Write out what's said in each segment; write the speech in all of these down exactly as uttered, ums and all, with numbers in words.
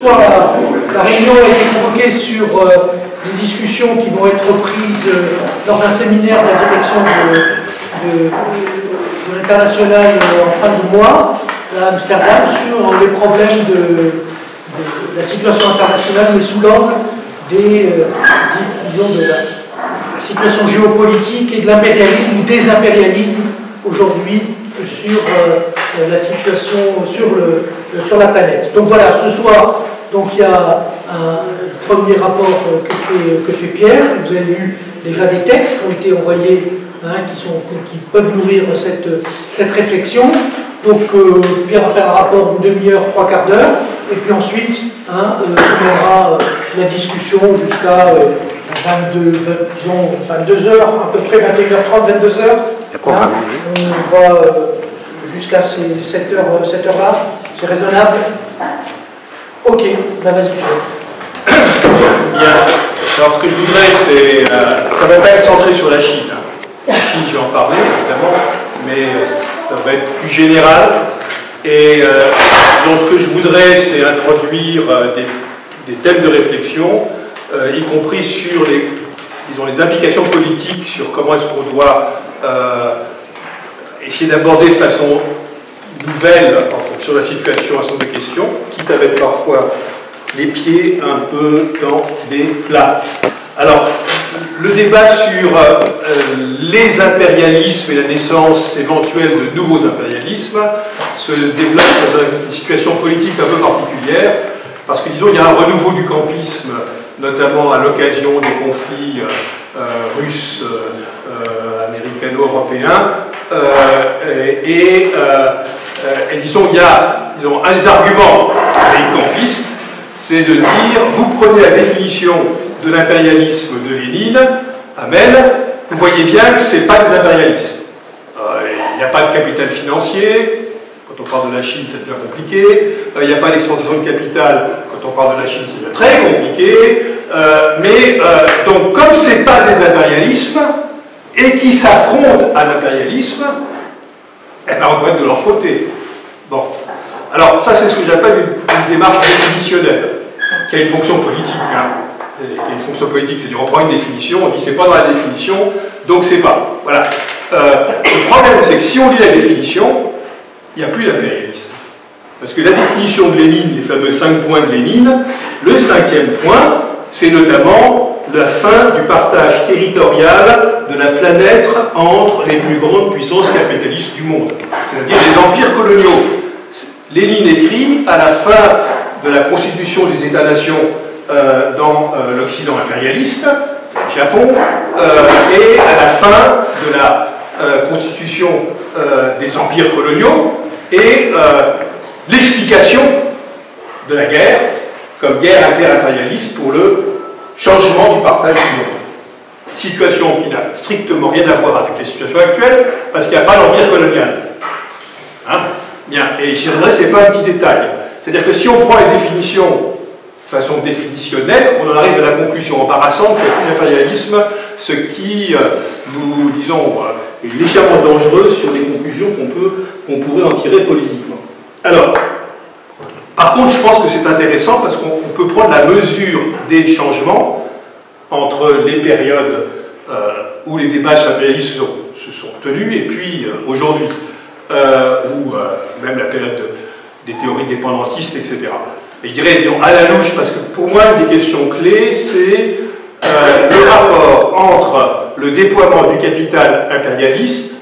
La, la réunion a été convoquée sur euh, les discussions qui vont être prises euh, lors d'un séminaire de la direction de, de, de l'international euh, en fin de mois à Amsterdam sur les problèmes de, de la situation internationale, mais sous l'angle des, euh, disons, de la, la situation géopolitique et de l'impérialisme ou des impérialismes aujourd'hui sur euh, la situation sur, le, sur la planète. Donc voilà, ce soir, donc il y a un premier rapport que fait, que fait Pierre. Vous avez vu déjà des textes qui ont été envoyés, hein, qui, sont, qui peuvent nourrir cette, cette réflexion. Donc euh, Pierre va faire un rapport d'une demi-heure, trois quarts d'heure, et puis ensuite, hein, euh, on aura euh, la discussion jusqu'à euh, vingt-deux, vingt, disons, vingt-deux heures, à peu près vingt et une heures trente, vingt-deux heures. Hein, on va euh, jusqu'à ces sept heures, sept heures là, c'est raisonnable. Ok, ben vas-y. Bien. Alors ce que je voudrais, c'est, euh, ça ne va pas être centré sur la Chine. La Chine, je vais en parler évidemment, mais ça va être plus général. Et euh, donc ce que je voudrais, c'est introduire euh, des, des thèmes de réflexion, euh, y compris sur les, disons, les implications politiques, sur comment est-ce qu'on doit euh, essayer d'aborder de façon nouvelle en fonction de la situation un certain nombre de questions, quitte à mettre parfois les pieds un peu dans des plats. Alors, le débat sur euh, les impérialismes et la naissance éventuelle de nouveaux impérialismes se développe dans une situation politique un peu particulière, parce que, disons, il y a un renouveau du campisme, notamment à l'occasion des conflits euh, russes, euh, américano-européens, euh, et, euh, et disons, il y a disons, un des arguments des campistes, c'est de dire, vous prenez la définition de l'impérialisme de Lénine, Hamel, vous voyez bien que ce n'est pas des impérialismes. Euh, il n'y a pas de capital financier, quand on parle de la Chine, c'est déjà compliqué. Euh, il n'y a pas d'extension de capital, quand on parle de la Chine, c'est déjà très compliqué. Euh, mais, euh, donc, comme ce n'est pas des impérialismes, et qui s'affrontent à l'impérialisme, eh ben, on doit être de leur côté. Bon. Alors, ça, c'est ce que j'appelle une, une démarche définitionnelle, qui a une fonction politique. Hein. Qui a une fonction politique, c'est-à-dire on prend une définition, on dit c'est pas dans la définition, donc c'est pas. Voilà. Euh, le problème, c'est que si on lit la définition, il n'y a plus d'impérialisme. Parce que la définition de Lénine, les fameux cinq points de Lénine, le cinquième point, c'est notamment la fin du partage territorial de la planète entre les plus grandes puissances capitalistes du monde, c'est-à-dire les empires coloniaux. Lénine écrit à la fin de la constitution des États-nations euh, dans euh, l'Occident impérialiste, le Japon, euh, et à la fin de la euh, constitution euh, des empires coloniaux, et euh, l'explication de la guerre comme guerre inter-impérialiste pour le changement du partage du monde. Situation qui n'a strictement rien à voir avec la situation actuelle, parce qu'il n'y a pas d'empire colonial. Hein? Bien, et je dirais, ce n'est pas un petit détail. C'est-à-dire que si on prend les définitions de façon définitionnelle, on en arrive à la conclusion embarrassante qu'il n'y a plus d'impérialisme, ce qui, euh, nous disons, euh, est légèrement dangereux sur les conclusions qu'on peut, qu'on pourrait en tirer politiquement. Alors, par contre, je pense que c'est intéressant parce qu'on peut prendre la mesure des changements entre les périodes euh, où les débats sur l'impérialisme se sont tenus et puis euh, aujourd'hui. Euh, ou euh, même la période de, des théories dépendantistes, et cetera. Et je dirais, disons, à la louche, parce que pour moi, une des questions clés, c'est euh, le rapport entre le déploiement du capital impérialiste,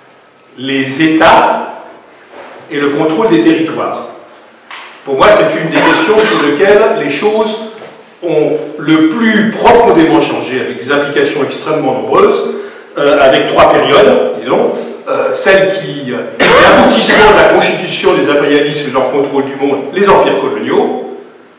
les États et le contrôle des territoires. Pour moi, c'est une des questions sur lesquelles les choses ont le plus profondément changé, avec des implications extrêmement nombreuses, euh, avec trois périodes, disons. Euh, celle qui euh, est l'aboutissement de la constitution des impérialismes et de leur contrôle du monde, les empires coloniaux,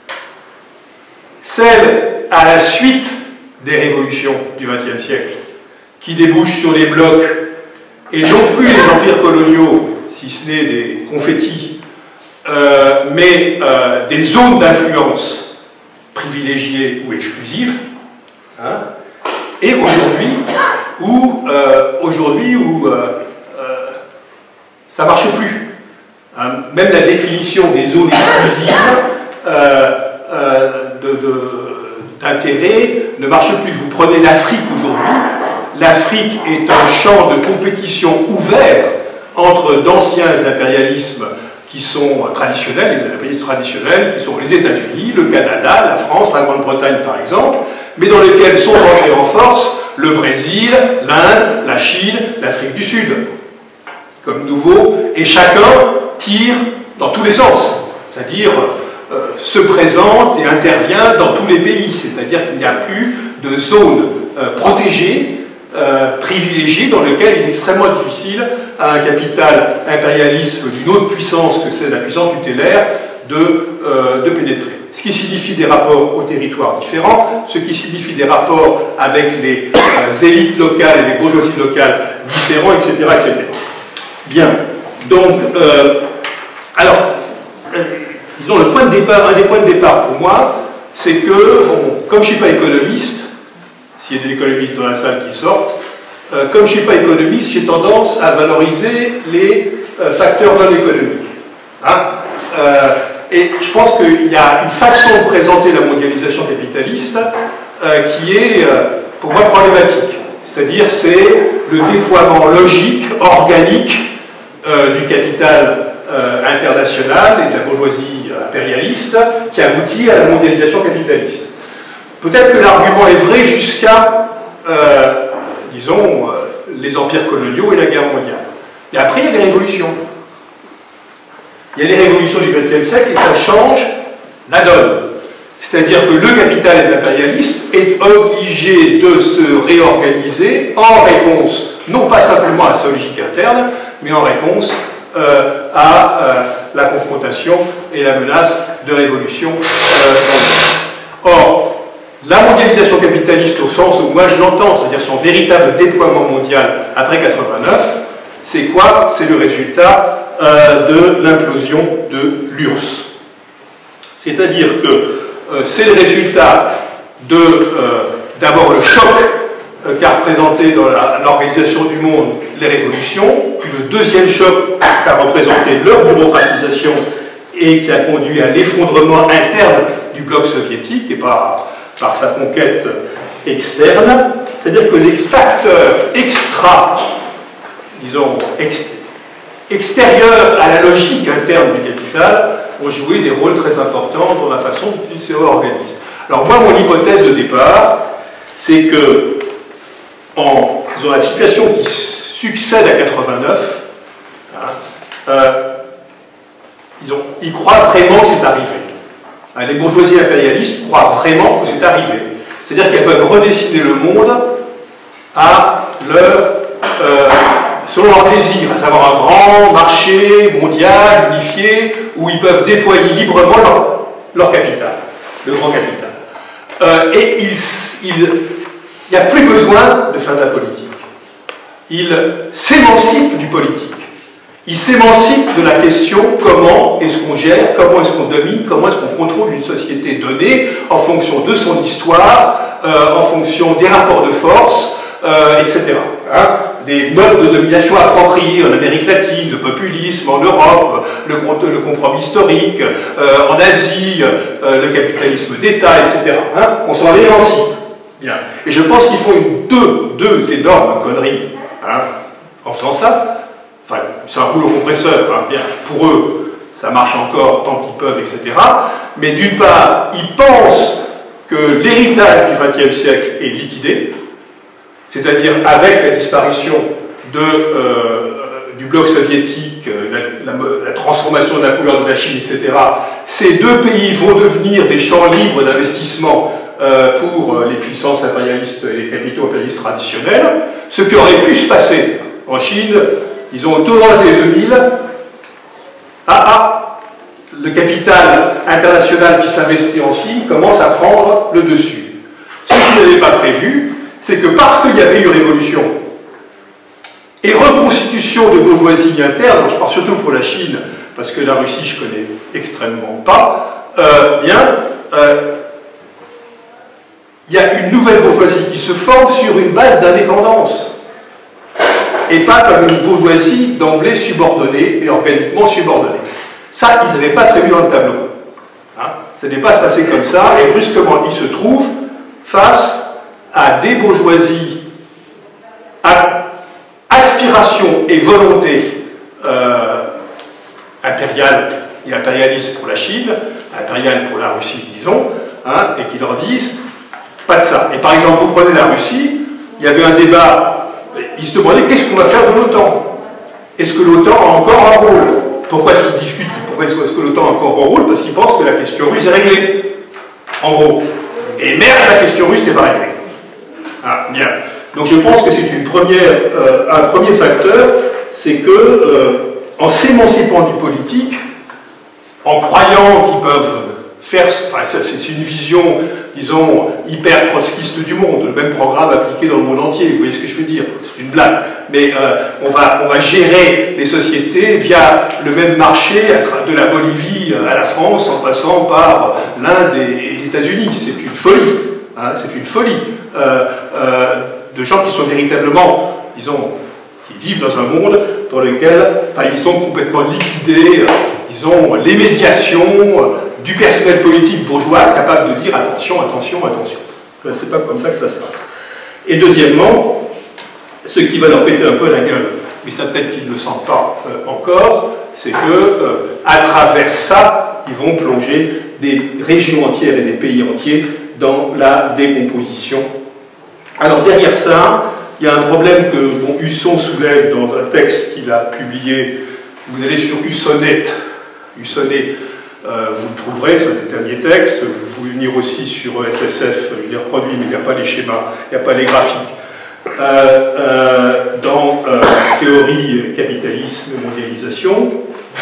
celle à la suite des révolutions du vingtième siècle, qui débouchent sur les blocs, et non plus les empires coloniaux, si ce n'est des confettis, euh, mais euh, des zones d'influence privilégiées ou exclusives, hein, et aujourd'hui, où, euh, aujourd'hui où euh, ça ne marche plus. Hein, même la définition des zones exclusives euh, d'intérêt ne marche plus. Vous prenez l'Afrique aujourd'hui, l'Afrique est un champ de compétition ouvert entre d'anciens impérialismes qui sont traditionnels, les impérialistes traditionnels, qui sont les États-Unis, le Canada, la France, la Grande-Bretagne par exemple, mais dans lesquels sont rentrés en force le Brésil, l'Inde, la Chine, l'Afrique du Sud, comme nouveau, et chacun tire dans tous les sens, c'est-à-dire euh, se présente et intervient dans tous les pays, c'est-à-dire qu'il n'y a plus de zone euh, protégée, Euh, privilégié dans lequel il est extrêmement difficile à un capital impérialisme d'une autre puissance que c'est la puissance tutélaire de, euh, de pénétrer. Ce qui signifie des rapports aux territoires différents, ce qui signifie des rapports avec les euh, élites locales et les bourgeoisies locales différents, et cetera et cetera. Bien, donc, euh, alors, euh, disons, le point de départ, un des points de départ pour moi, c'est que, bon, comme je ne suis pas économiste, s'il y a des économistes dans la salle qui sortent, euh, comme je ne suis pas économiste, j'ai tendance à valoriser les euh, facteurs non économiques. Hein euh, et je pense qu'il y a une façon de présenter la mondialisation capitaliste euh, qui est, euh, pour moi, problématique. C'est-à-dire, c'est le déploiement logique, organique euh, du capital euh, international et de la bourgeoisie impérialiste qui aboutit à la mondialisation capitaliste. Peut-être que l'argument est vrai jusqu'à, euh, disons, euh, les empires coloniaux et la guerre mondiale. Et après, il y a des révolutions. Il y a des révolutions du vingtième siècle et ça change la donne. C'est-à-dire que le capital et l'impérialisme est obligé de se réorganiser en réponse, non pas simplement à sa logique interne, mais en réponse euh, à euh, la confrontation et la menace de révolution euh, dans le monde. Or, la mondialisation capitaliste au sens où moi je l'entends, c'est-à-dire son véritable déploiement mondial après quatre-vingt-neuf, c'est quoi? C'est le résultat euh, de l'implosion de l'U R S S. C'est-à-dire que euh, c'est le résultat de, euh, d'abord le choc euh, qu'a représenté dans l'organisation du monde les révolutions, puis le deuxième choc qu'a représenté leur bureaucratisation et qui a conduit à l'effondrement interne du bloc soviétique et pas par sa conquête externe, c'est-à-dire que les facteurs extra, disons, ex extérieurs à la logique interne du capital ont joué des rôles très importants dans la façon dont il se réorganise. Alors moi, mon hypothèse de départ, c'est que en disons, la situation qui succède à quatre-vingt-neuf, hein, euh, disons, ils croient vraiment que c'est arrivé. Les bourgeoisies impérialistes croient vraiment que c'est arrivé. C'est-à-dire qu'elles peuvent redessiner le monde à leur, euh, selon leur désir, à savoir un grand marché mondial, unifié, où ils peuvent déployer librement leur, leur capital, le grand capital. Euh, et il n'y a plus besoin de faire de la politique. Ils s'émancipent du politique. Il s'émancipe de la question comment est-ce qu'on gère, comment est-ce qu'on domine, comment est-ce qu'on contrôle une société donnée en fonction de son histoire, euh, en fonction des rapports de force, euh, et cetera. Hein, des modes de domination appropriés en Amérique latine, le populisme en Europe, le, le compromis historique, euh, en Asie, euh, le capitalisme d'État, et cetera. Hein, on s'en émancipe. Bien. Et je pense qu'ils font une, deux, deux énormes conneries hein, en faisant ça. Enfin, c'est un rouleau compresseur, hein, bien, pour eux, ça marche encore tant qu'ils peuvent, et cetera. Mais d'une part, ils pensent que l'héritage du vingtième siècle est liquidé, c'est-à-dire avec la disparition de, euh, du bloc soviétique, la, la, la transformation de la couleur de la Chine, et cetera, ces deux pays vont devenir des champs libres d'investissement euh, pour les puissances impérialistes et les capitaux impérialistes traditionnels, ce qui aurait pu se passer en Chine. Disons, autour des années deux mille, ah, ah, le capital international qui s'investit en Chine commence à prendre le dessus. Ce qu'ils n'avaient pas prévu, c'est que parce qu'il y avait eu révolution et reconstitution de bourgeoisie interne, je parle surtout pour la Chine, parce que la Russie, je ne connais extrêmement pas, euh, bien, euh, il y a une nouvelle bourgeoisie qui se forme sur une base d'indépendance. Et pas comme une bourgeoisie d'emblée subordonnée et organiquement subordonnée. Ça, ils n'avaient pas prévu dans le tableau. Hein, Ça n'est pas se passer comme ça, et brusquement, il se trouve face à des bourgeoisies à aspiration et volonté euh, impériale et impérialiste pour la Chine, impériale pour la Russie, disons, hein, et qui leur disent pas de ça. Et par exemple, vous prenez la Russie, il y avait un débat, ils se demandaient qu'est-ce qu'on va faire de l'OTAN. Est-ce que l'OTAN a encore un rôle? Pourquoi est-ce qu'ils discutent? Pourquoi est-ce que l'OTAN a encore un rôle? Parce qu'ils pensent que la question russe est réglée, en gros. Et merde, la question russe n'est pas réglée. Ah, bien. Donc je pense que c'est une première, euh, un premier facteur, c'est que euh, en s'émancipant du politique, en croyant qu'ils peuvent faire, enfin c'est une vision, disons, hyper trotskiste du monde, le même programme appliqué dans le monde entier, vous voyez ce que je veux dire, c'est une blague, mais euh, on, va, on va gérer les sociétés via le même marché, de la Bolivie à la France, en passant par l'Inde et les États-Unis, c'est une folie, hein, c'est une folie. Euh, euh, de gens qui sont véritablement, disons, qui vivent dans un monde dans lequel, enfin, ils sont complètement liquidés, ils ont les médiations du personnel politique bourgeois capable de dire attention, attention, attention. C'est pas comme ça que ça se passe. Et deuxièmement, ce qui va leur péter un peu la gueule, mais ça peut-être qu'ils ne le sentent pas euh, encore, c'est que euh, à travers ça, ils vont plonger des régions entières et des pays entiers dans la décomposition. Alors derrière ça, il y a un problème que bon, Husson soulève dans un texte qu'il a publié. Vous allez sur Hussonnet, Hussonnet, euh, vous le trouverez, c'est un des derniers textes. Vous pouvez venir aussi sur S S F, je l'ai reproduit, mais il n'y a pas les schémas, il n'y a pas les graphiques. Euh, euh, dans euh, Théorie, capitalisme, mondialisation.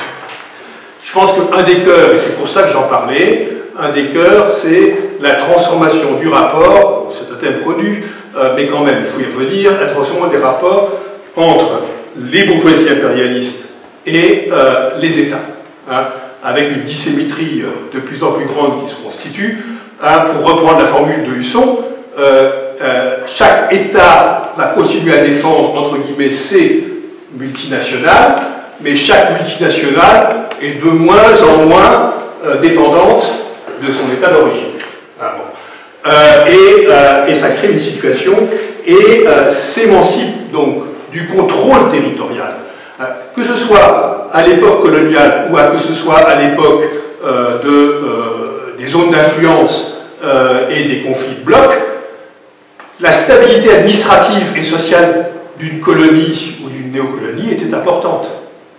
Je pense qu'un des cœurs, et c'est pour ça que j'en parlais, un des cœurs, c'est la transformation du rapport, c'est un thème connu, euh, mais quand même, il faut y revenir, la transformation des rapports entre les bourgeoisies impérialistes et euh, les États, hein, avec une dissymétrie euh, de plus en plus grande qui se constitue. Hein, pour reprendre la formule de Husson, euh, euh, chaque État va continuer à défendre, entre guillemets, ses multinationales, mais chaque multinationale est de moins en moins euh, dépendante de son état d'origine. Ah, bon. euh, et, euh, et ça crée une situation et euh, s'émancipe donc du contrôle territorial. Euh, que ce soit à l'époque coloniale ou à, que ce soit à l'époque euh, de, euh, des zones d'influence euh, et des conflits de blocs, la stabilité administrative et sociale d'une colonie ou d'une néocolonie était importante.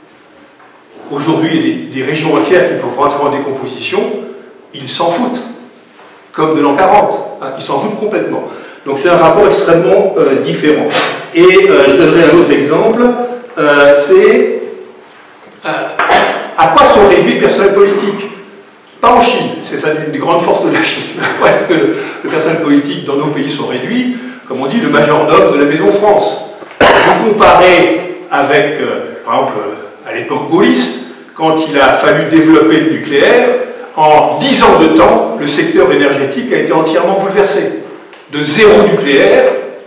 Aujourd'hui, il y a des, des régions entières qui peuvent rentrer en décomposition, ils s'en foutent, comme de l'an quarante, hein, ils s'en foutent complètement. Donc c'est un rapport extrêmement euh, différent. Et euh, je donnerai un autre exemple, euh, c'est euh, à quoi sont réduits les personnels politiques? Pas en Chine, c'est ça une des grandes forces de la Chine. À quoi est-ce que le, le personnel politique dans nos pays sont réduits? Comme on dit, le majordome de la Maison France. Vous comparez avec, euh, par exemple, à l'époque gaulliste, quand il a fallu développer le nucléaire, en dix ans de temps, le secteur énergétique a été entièrement bouleversé. De zéro nucléaire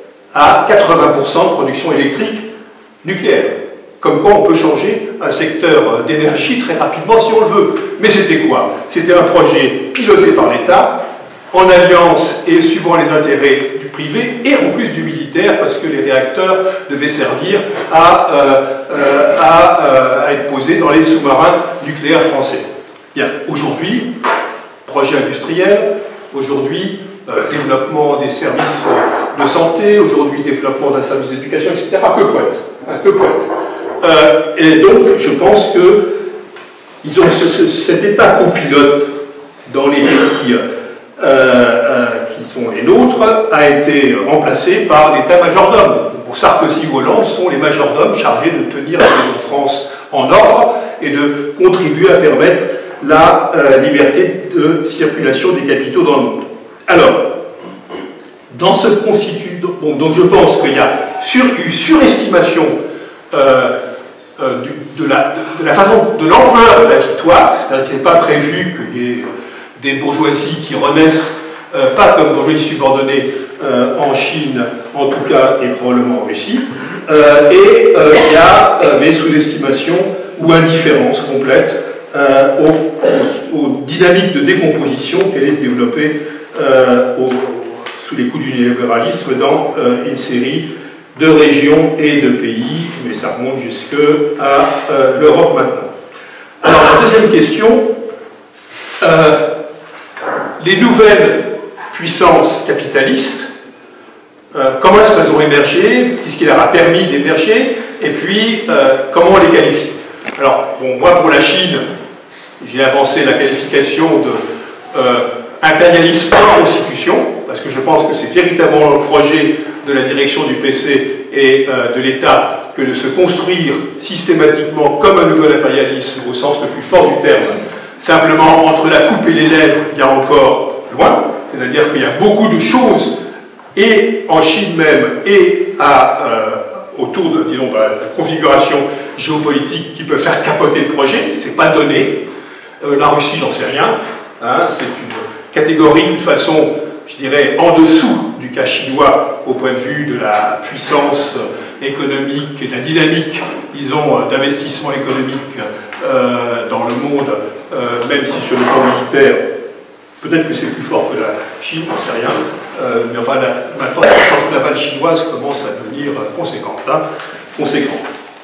à quatre-vingts pour cent de production électrique nucléaire. Comme quoi on peut changer un secteur d'énergie très rapidement si on le veut. Mais c'était quoi? C'était un projet piloté par l'État, en alliance et suivant les intérêts du privé, et en plus du militaire, parce que les réacteurs devaient servir à, euh, euh, à, euh, à être posés dans les sous-marins nucléaires français. Bien, aujourd'hui, projet industriel, aujourd'hui, euh, développement des services de santé, aujourd'hui, développement d'un service d'éducation, et cetera. Que poète, hein, que poète. Euh, et donc, je pense que ils ont ce, ce, cet état copilote dans les pays euh, euh, qui sont les nôtres a été remplacé par l'état majordome. Bon, Sarkozy ou Hollande sont les majordomes chargés de tenir la Maison France en ordre et de contribuer à permettre la euh, liberté de circulation des capitaux dans le monde. Alors, dans ce constitut, bon, donc je pense qu'il y a sur, une surestimation euh, euh, du, de, la, de la façon, de l'ampleur de la victoire, c'est-à-dire qu'il n'est pas prévu qu'il y ait des bourgeoisies qui renaissent, euh, pas comme bourgeoisie subordonnée euh, en Chine, en tout cas, et probablement en Russie, euh, et euh, il y a euh, des sous-estimations ou indifférence complète euh, aux, aux aux dynamiques de décomposition qui allaient se développer euh, au, sous les coups du néolibéralisme dans euh, une série de régions et de pays, mais ça remonte jusque à euh, l'Europe maintenant. Alors la deuxième question, euh, les nouvelles puissances capitalistes, euh, comment est-ce qu'elles ont émergé, qu'est-ce qui leur a permis d'émerger, et puis euh, comment on les qualifie. Alors, bon, moi pour la Chine, j'ai avancé la qualification de euh, impérialisme par constitution, parce que je pense que c'est véritablement le projet de la direction du P C et euh, de l'État que de se construire systématiquement comme un nouvel impérialisme au sens le plus fort du terme. Simplement, entre la coupe et les lèvres, il y a encore loin, c'est-à-dire qu'il y a beaucoup de choses, et en Chine même, et à, euh, autour de, disons, bah, la configuration géopolitique qui peut faire capoter le projet, c'est pas donné. Euh, la Russie, j'en sais rien, hein, c'est une catégorie, de toute façon, je dirais, en dessous du cas chinois, au point de vue de la puissance économique et de la dynamique, disons, d'investissement économique euh, dans le monde, euh, même si sur le plan militaire, peut-être que c'est plus fort que la Chine, on ne sait rien, euh, mais enfin, la, maintenant, la puissance navale chinoise commence à devenir conséquente. Hein, conséquente.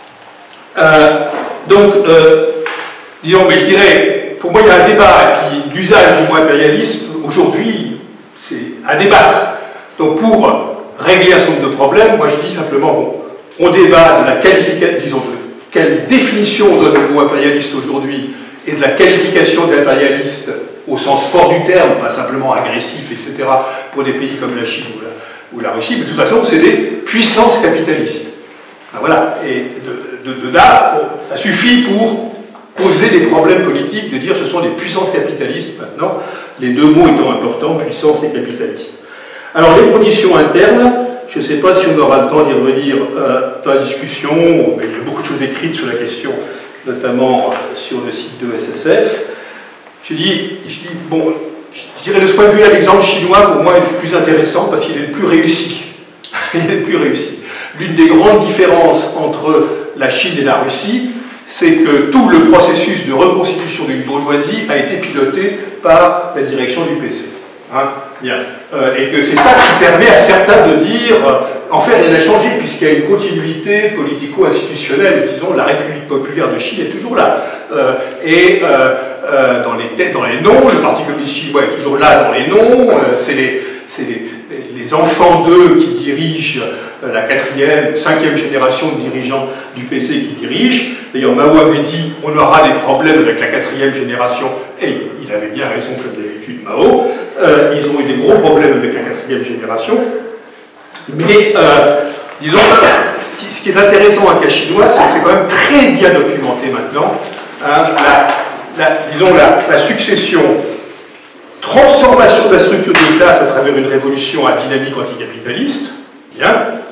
Euh, donc, euh, disons, mais je dirais, pour moi, il y a un débat, et puis l'usage du mot impérialisme, aujourd'hui, c'est à débattre. Donc, pour régler un certain nombre de problèmes, moi, je dis simplement, bon, on débat de la qualification, disons, de quelle définition on donne au mot impérialiste aujourd'hui, et de la qualification d'impérialiste au sens fort du terme, pas simplement agressif, et cetera, pour des pays comme la Chine ou la, ou la Russie, mais de toute façon, c'est des puissances capitalistes. Ben voilà, et de, de, de là, bon, ça suffit pour poser des problèmes politiques, de dire ce sont des puissances capitalistes maintenant, les deux mots étant importants, puissance et capitaliste. Alors les conditions internes, je ne sais pas si on aura le temps d'y revenir euh, dans la discussion, mais il y a beaucoup de choses écrites sur la question, notamment euh, sur le site de S S F. Je dis, je dis bon, je dirais de ce point de vue-là, l'exemple chinois, pour moi, est le plus intéressant parce qu'il est le plus réussi. Il est le plus réussi. L'une des grandes différences entre la Chine et la Russie, c'est que tout le processus de reconstitution d'une bourgeoisie a été piloté par la direction du P C. Hein, bien. Euh, et que c'est ça qui permet à certains de dire, euh, en fait, elle a changé puisqu'il y a une continuité politico-institutionnelle, disons, la République populaire de Chine est toujours là. Euh, et euh, euh, dans, les dans les noms, le Parti communiste chinois est toujours là dans les noms, euh, c'est les, les, les enfants d'eux qui dirigent euh, la quatrième, cinquième génération de dirigeants du P C qui dirigent. D'ailleurs, Mao avait dit, on aura des problèmes avec la quatrième génération, et il avait bien raison comme d'habitude, Mao. Euh, ils ont eu des gros problèmes avec la quatrième génération, mais euh, disons, ce qui, ce qui est intéressant à cas chinois, c'est que c'est quand même très bien documenté maintenant, hein, la, la, disons la, la succession, transformation de la structure de classe à travers une révolution à dynamique anticapitaliste, bien,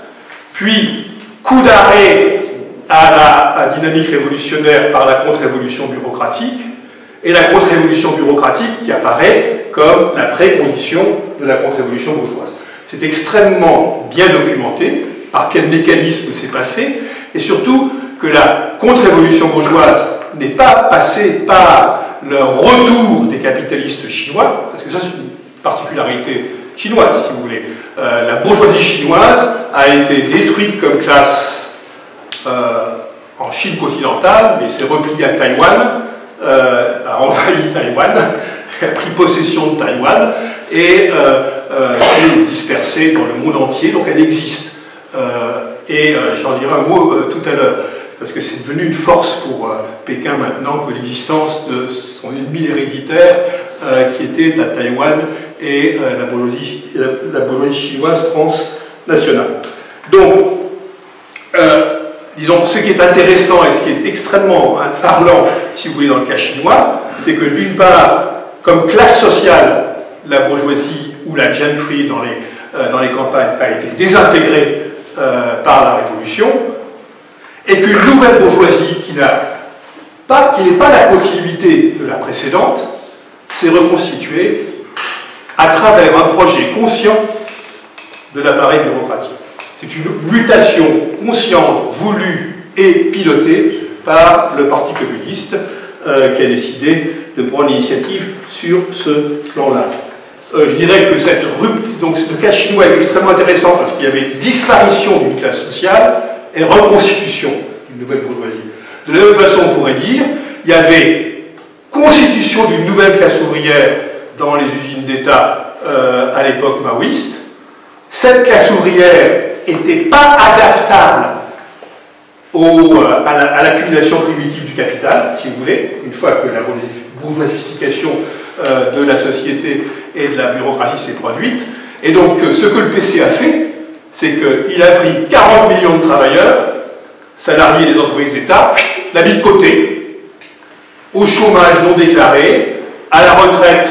puis coup d'arrêt à la à dynamique révolutionnaire par la contre-révolution bureaucratique, et la contre-révolution bureaucratique qui apparaît comme la précondition de la contre-révolution bourgeoise. C'est extrêmement bien documenté par quel mécanisme c'est passé, et surtout que la contre-révolution bourgeoise n'est pas passée par le retour des capitalistes chinois, parce que ça c'est une particularité chinoise, si vous voulez. Euh, la bourgeoisie chinoise a été détruite comme classe euh, en Chine continentale, mais s'est repliée à Taïwan, Euh, a envahi Taïwan, a pris possession de Taïwan et euh, euh, s'est dispersée dans le monde entier, donc elle existe. Euh, et euh, j'en dirai un mot euh, tout à l'heure, parce que c'est devenu une force pour euh, Pékin maintenant que l'existence de son ennemi héréditaire euh, qui était à Taïwan et euh, la, bourgeoisie, la, la bourgeoisie chinoise transnationale. Donc, euh, disons, ce qui est intéressant et ce qui est extrêmement hein, parlant, si vous voulez, dans le cas chinois, c'est que d'une part, comme classe sociale, la bourgeoisie ou la gentry dans les, euh, dans les campagnes a été désintégrée euh, par la Révolution, et qu'une nouvelle bourgeoisie qui n'a pas, qui n'est pas la continuité de la précédente, s'est reconstituée à travers un projet conscient de l'appareil bureaucratique. C'est une mutation consciente, voulue et pilotée par le Parti communiste euh, qui a décidé de prendre l'initiative sur ce plan-là. Euh, je dirais que cette rupture, donc le cas chinois est extrêmement intéressant parce qu'il y avait disparition d'une classe sociale et reconstitution d'une nouvelle bourgeoisie. De la même façon, on pourrait dire, il y avait constitution d'une nouvelle classe ouvrière dans les usines d'État euh, à l'époque maoïste. Cette classe ouvrière n'était pas adaptable au, à l'accumulation primitive du capital, si vous voulez, une fois que la bourgeoisification euh, de la société et de la bureaucratie s'est produite. Et donc, ce que le P C a fait, c'est qu'il a pris quarante millions de travailleurs, salariés des entreprises d'État, l'a mis de côté, au chômage non déclaré, à la retraite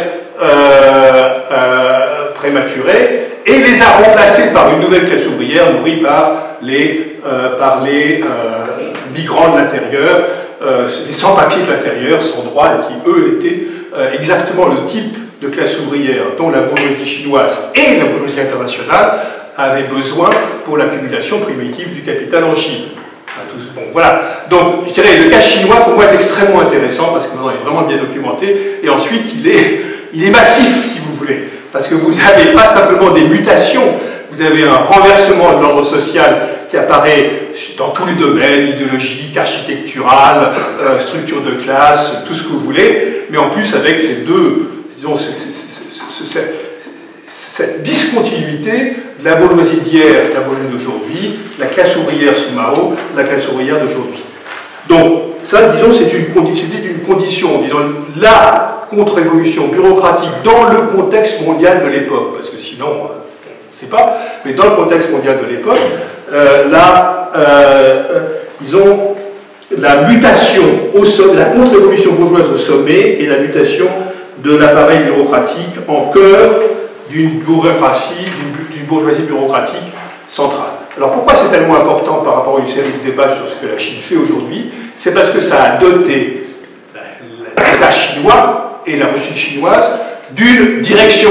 euh, euh, prématurée, et les a remplacés par une nouvelle classe ouvrière nourrie par les, euh, par les euh, migrants de l'intérieur, euh, les sans-papiers de l'intérieur, sans droit, et qui, eux, étaient euh, exactement le type de classe ouvrière dont la bourgeoisie chinoise et la bourgeoisie internationale avaient besoin pour l'accumulation primitive du capital en Chine. Bon, voilà. Donc, je dirais, le cas chinois, pour moi, est extrêmement intéressant, parce que maintenant, il est vraiment bien documenté, et ensuite, il est, il est massif, si vous voulez. Parce que vous n'avez pas simplement des mutations, vous avez un renversement de l'ordre social qui apparaît dans tous les domaines, idéologique, architectural, euh, structure de classe, tout ce que vous voulez, mais en plus avec ces deux, disons, c est, c est, c est, c est, cette discontinuité de la bourgeoisie d'hier, la bourgeoisie d'aujourd'hui, la classe ouvrière sous Mao, la classe ouvrière d'aujourd'hui. Donc, ça, disons, c'était une, une condition, disons, la contre-révolution bureaucratique dans le contexte mondial de l'époque, parce que sinon, on ne sait pas, mais dans le contexte mondial de l'époque, euh, la, euh, disons, la mutation, au sommet, la contre-révolution bourgeoise au sommet et la mutation de l'appareil bureaucratique en cœur d'une bureaucratie, d'une bourgeoisie bureaucratique centrale. Alors pourquoi c'est tellement important par rapport à une série de débats sur ce que la Chine fait aujourd'hui? C'est parce que ça a doté l'État chinois et la Russie chinoise d'une direction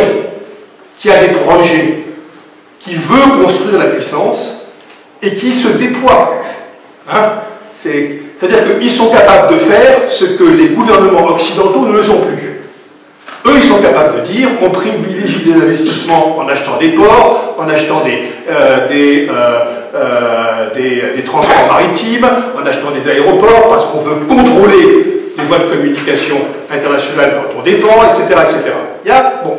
qui a des projets, qui veut construire la puissance et qui se déploie. Hein? C'est-à-dire qu'ils sont capables de faire ce que les gouvernements occidentaux ne le sont plus. Eux, ils sont capables de dire, on privilégie des investissements en achetant des ports, en achetant des, euh, des, euh, euh, des, des transports maritimes, en achetant des aéroports, parce qu'on veut contrôler les voies de communication internationales dont on dépend, et cetera, et cetera. Il y a, bon,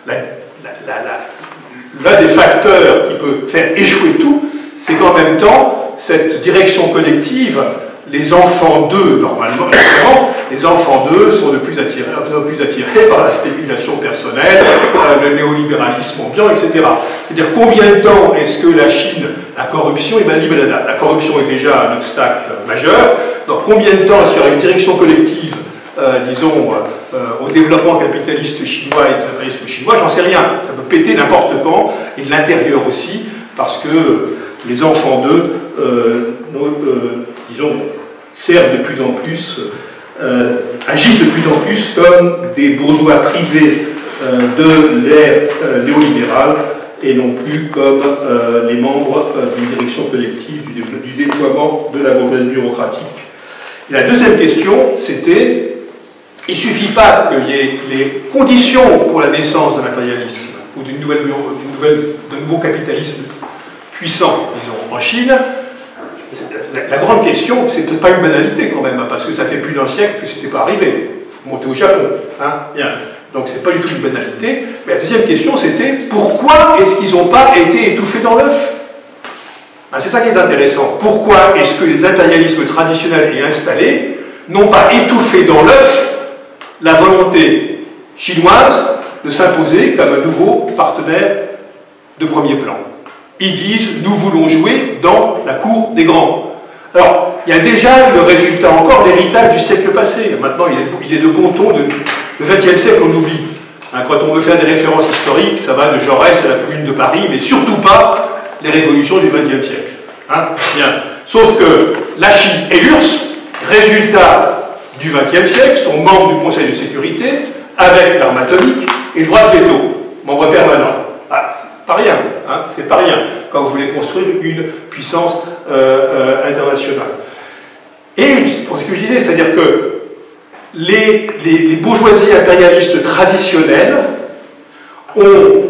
l'un des facteurs qui peut faire échouer tout, c'est qu'en même temps, cette direction collective, les enfants d'eux, normalement, les enfants d'eux sont de plus attirés, de plus attirés par la spéculation personnelle, euh, le néolibéralisme ambiant, et cetera. C'est-à-dire combien de temps est-ce que la Chine, la corruption, et bien, la corruption est déjà un obstacle majeur, donc combien de temps est-ce qu'il y aura une direction collective, euh, disons, euh, au développement capitaliste chinois et capitalisme chinois, j'en sais rien, ça peut péter n'importe quand, et de l'intérieur aussi, parce que les enfants d'eux, euh, euh, disons, servent de plus en plus, euh, agissent de plus en plus comme des bourgeois privés euh, de l'ère euh, néolibérale et non plus comme euh, les membres euh, d'une direction collective du, du déploiement de la bourgeoisie bureaucratique. Et la deuxième question, c'était, il ne suffit pas qu'il y ait les conditions pour la naissance de l'impérialisme ou d'une nouvelle, nouvelle, d'un nouveau capitalisme puissant, disons, en Chine. La, la grande question, c'est peut-être pas une banalité quand même, hein, parce que ça fait plus d'un siècle que ce n'était pas arrivé. Il faut monter au Japon. Hein, bien. Donc c'est pas du tout une banalité. Mais la deuxième question, c'était pourquoi est-ce qu'ils n'ont pas été étouffés dans l'œuf? Ben, c'est ça qui est intéressant. Pourquoi est-ce que les impérialismes traditionnels et installés n'ont pas étouffé dans l'œuf la volonté chinoise de s'imposer comme un nouveau partenaire de premier plan? Ils disent, nous voulons jouer dans la cour des grands. Alors, il y a déjà le résultat encore, l'héritage du siècle passé. Maintenant, il est, il est de bon ton, de, le vingtième siècle, on oublie. Hein, quand on veut faire des références historiques, ça va de Jaurès à la Commune de Paris, mais surtout pas les révolutions du vingtième siècle. Hein, bien. Sauf que la Chine et l'U R S S, résultat du vingtième siècle, sont membres du Conseil de sécurité, avec l'arme atomique et le droit de veto, membre permanent. Ah, pas rien, hein, c'est pas rien quand vous voulez construire une puissance euh, euh, internationale. Et pour ce que je disais, c'est-à-dire que les, les, les bourgeoisies impérialistes traditionnelles ont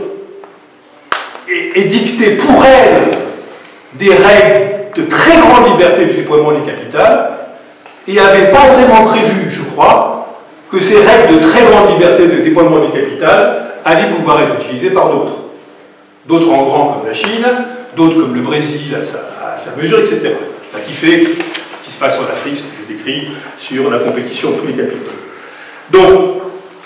édicté pour elles des règles de très grande liberté du déploiement du capital et n'avaient pas vraiment prévu, je crois, que ces règles de très grande liberté de déploiement du capital allaient pouvoir être utilisées par d'autres. D'autres en grand comme la Chine, d'autres comme le Brésil à sa, à sa mesure, et cetera. Enfin, qui fait ce qui se passe en Afrique, ce que je décris, sur la compétition de tous les capitaux. Donc,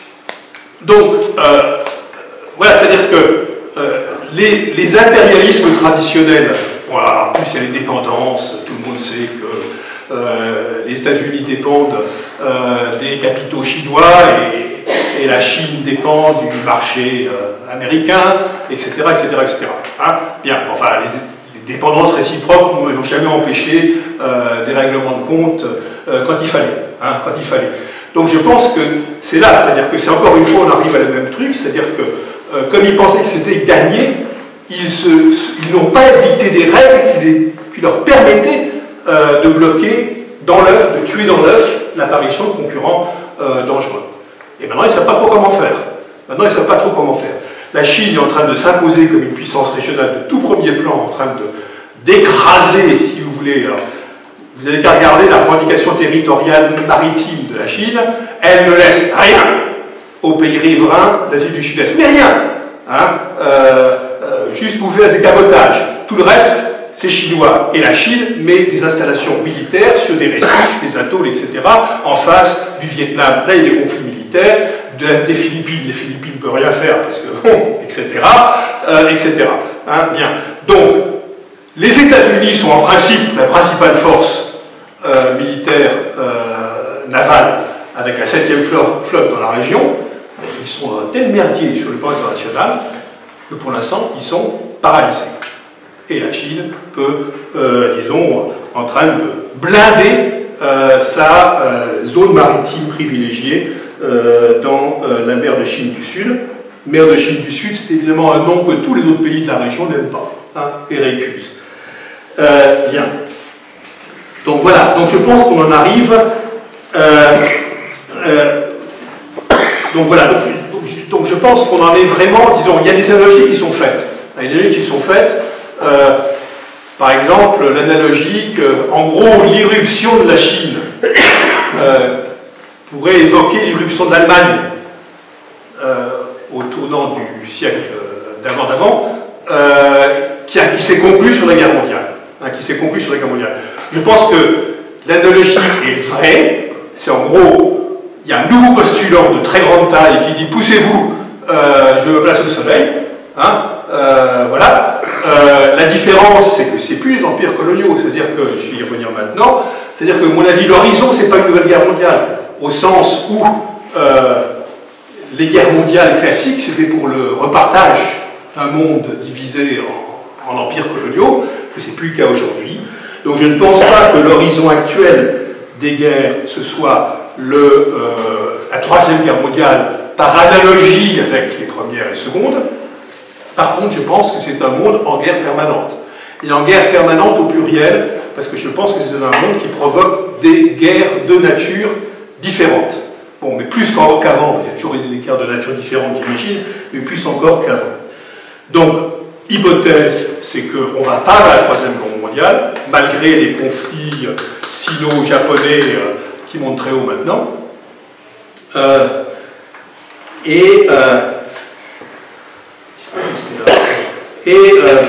donc euh, voilà, c'est-à-dire que euh, les, les impérialismes traditionnels, bon, alors, en plus il y a les dépendances, tout le monde sait que euh, les États-Unis dépendent euh, des capitaux chinois et, et la Chine dépend du marché euh, américain, et cetera, et cetera, et cetera. Hein? Bien, enfin, les, les dépendances réciproques n'ont jamais empêché euh, des règlements de compte euh, quand il fallait, hein, quand il fallait. Donc je pense que c'est là, c'est-à-dire que c'est encore une fois, on arrive à le même truc, c'est-à-dire que euh, comme ils pensaient que c'était gagné, ils, ils n'ont pas dicté des règles qui, les, qui leur permettaient euh, de bloquer dans l'œuf, de tuer dans l'œuf l'apparition de concurrents euh, dangereux. Et maintenant, ils ne savent pas trop comment faire. Maintenant, ils ne savent pas trop comment faire. La Chine est en train de s'imposer comme une puissance régionale de tout premier plan, en train d'écraser, si vous voulez. Alors, vous n'avez qu'à regarder la revendication territoriale maritime de la Chine, elle ne laisse rien aux pays riverains d'Asie du Sud-Est. Mais rien, hein, euh, euh, juste pour faire des cabotages. Tout le reste, c'est chinois. Et la Chine met des installations militaires sur des récifs, des atolls, et cetera, en face du Vietnam. Là, il y a des conflits militaires, de, des Philippines. Les Philippines ne peuvent rien faire parce que, bon, et cetera, euh, et cetera. Hein, bien. Donc, les États-Unis sont en principe la principale force euh, militaire euh, navale avec la septième flotte dans la région, mais ils sont dans un tel merdier sur le plan international que pour l'instant, ils sont paralysés. Et la Chine peut, euh, disons, en train de blinder euh, sa euh, zone maritime privilégiée euh, dans euh, la mer de Chine du Sud. Mer de Chine du Sud, c'est évidemment un nom que tous les autres pays de la région n'aiment pas, hein, et récusent. Euh, bien. Donc voilà, donc je pense qu'on en arrive. Euh, euh, donc voilà, donc, donc, donc je pense qu'on en est vraiment, disons, il y a des analogies qui sont faites. Il y a des analogies qui sont faites. Euh, par exemple, l'analogie que, en gros, l'irruption de la Chine euh, pourrait évoquer l'irruption de l'Allemagne euh, au tournant du siècle d'avant-d'avant, euh, qui, qui s'est conclue sur la guerre mondiale. Hein, qui s'est conclue sur la guerre mondiale. Je pense que l'analogie est vraie. C'est en gros, il y a un nouveau postulant de très grande taille qui dit poussez-vous, euh, je me place au soleil. Hein, euh, voilà. Euh, la différence, c'est que c'est plus les empires coloniaux. C'est-à-dire que, je vais y revenir maintenant, c'est-à-dire que, à mon avis, l'horizon, c'est pas une nouvelle guerre mondiale, au sens où euh, les guerres mondiales classiques, c'était pour le repartage d'un monde divisé en, en empires coloniaux, que c'est plus le cas aujourd'hui. Donc je ne pense pas que l'horizon actuel des guerres, ce soit le, euh, la Troisième Guerre mondiale, par analogie avec les premières et secondes. Par contre, je pense que c'est un monde en guerre permanente. Et en guerre permanente au pluriel, parce que je pense que c'est un monde qui provoque des guerres de nature différentes. Bon, mais plus qu'avant, il y a toujours des guerres de nature différente, j'imagine, mais plus encore qu'avant. Donc, hypothèse, c'est qu'on ne va pas vers la Troisième Guerre mondiale, malgré les conflits sino-japonais euh, qui montent très haut maintenant. Euh, et... Euh, Et, euh,